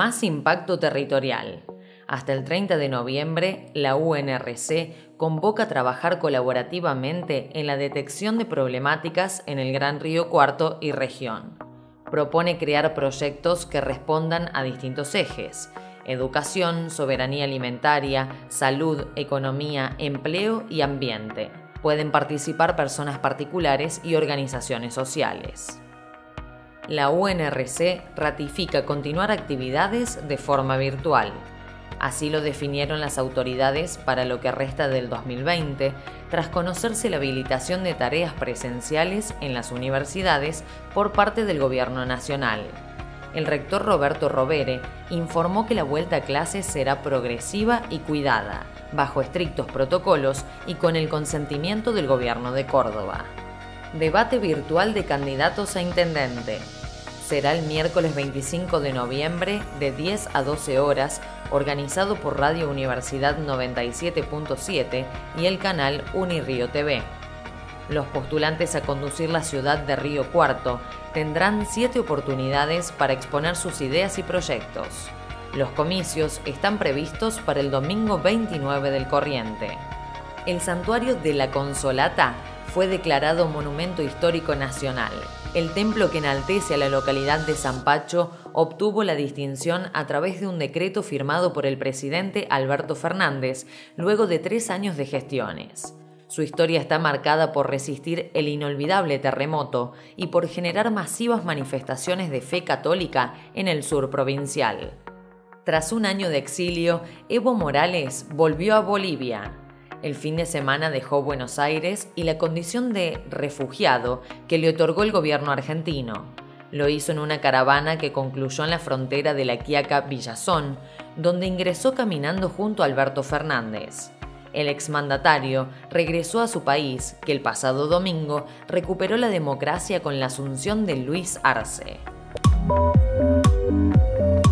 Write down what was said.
más impacto territorial. Hasta el 30 de noviembre, la UNRC convoca a trabajar colaborativamente en la detección de problemáticas en el Gran Río Cuarto y región. Propone crear proyectos que respondan a distintos ejes: educación, soberanía alimentaria, salud, economía, empleo y ambiente. Pueden participar personas particulares y organizaciones sociales. La UNRC ratifica continuar actividades de forma virtual. Así lo definieron las autoridades para lo que resta del 2020, tras conocerse la habilitación de tareas presenciales en las universidades por parte del Gobierno Nacional. El rector Roberto Rovere informó que la vuelta a clases será progresiva y cuidada, bajo estrictos protocolos y con el consentimiento del Gobierno de Córdoba. Debate virtual de candidatos a intendente. Será el miércoles 25 de noviembre de 10 a 12 horas, organizado por Radio Universidad 97.7 y el canal Unirío TV. Los postulantes a conducir la ciudad de Río Cuarto tendrán 7 oportunidades para exponer sus ideas y proyectos. Los comicios están previstos para el domingo 29 del corriente. El santuario de la Consolata fue declarado Monumento Histórico Nacional. El templo que enaltece a la localidad de Zampacho obtuvo la distinción a través de un decreto firmado por el presidente Alberto Fernández, luego de 3 años de gestiones. Su historia está marcada por resistir el inolvidable terremoto y por generar masivas manifestaciones de fe católica en el sur provincial. Tras un año de exilio, Evo Morales volvió a Bolivia. El fin de semana dejó Buenos Aires y la condición de refugiado que le otorgó el gobierno argentino. Lo hizo en una caravana que concluyó en la frontera de La Quiaca, Villazón, donde ingresó caminando junto a Alberto Fernández. El exmandatario regresó a su país, que el pasado domingo recuperó la democracia con la asunción de Luis Arce.